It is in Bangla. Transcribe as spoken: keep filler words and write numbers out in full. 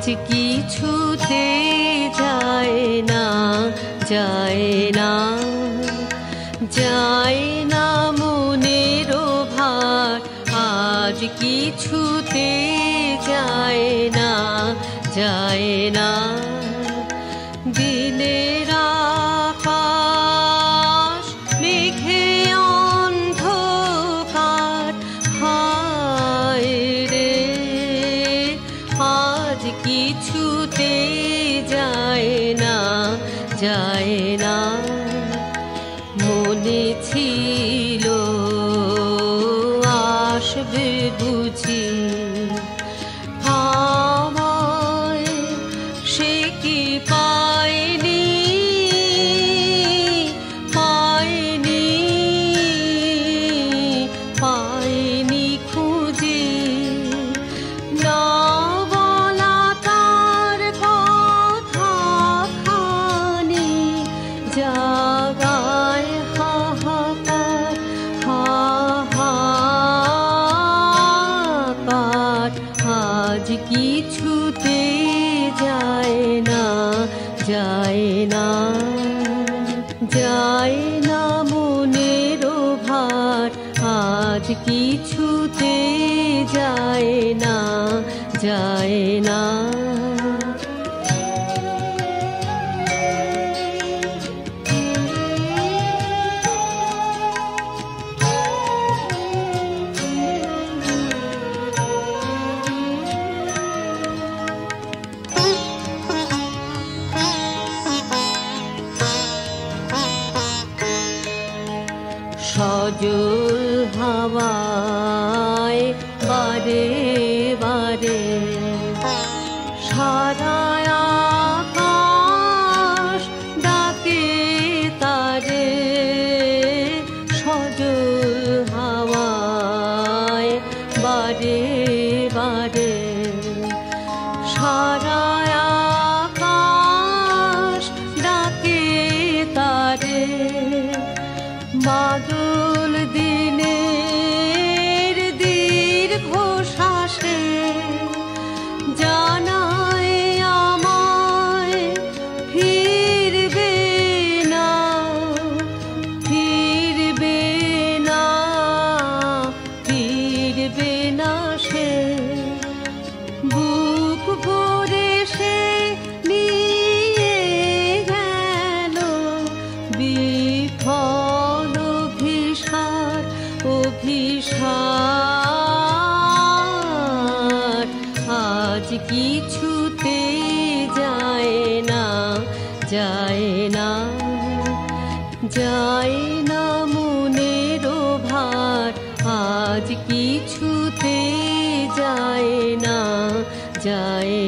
কিছুতে যায় না, যায় না, যায় না মনের ভার, আজ কিছুতে যায় না, যায় না। দিনের আকাশ মেঘে অন্ধকার, হায় রে আজ কিছুতে যায় না, যায় না। মনে ছিল আসবে বুঝি আমায়, সে কি পায়নি, পায়নি, পায়নি খুঁজে। না বলা তার কথাখানি জাগায় হাহাকার, হাহাকার। আজ কিছুতে যায় না, যায় না, যায় না মনের ভার, আজ কিছুতে যায় না, যায় না। সজল হাওয়ায় বারে বারে সারা আকাশ ডাকে তারে, সজল হাওয়ায় বারে বারে সারা আকাশ ডাকে তারে। বাদল দিনের দীর্ঘ শ্বাসে জানায় আমায় ফিরবে না, ফিরবে না, ফিরবে না সে। বুক ভরে সে নিয়ে গেল বিফল অভিসার, অভিসার। আজ কিছুতে যায় না, যায় না, যায় না মনের ভার, আজ কিছুতে যায় না, যায়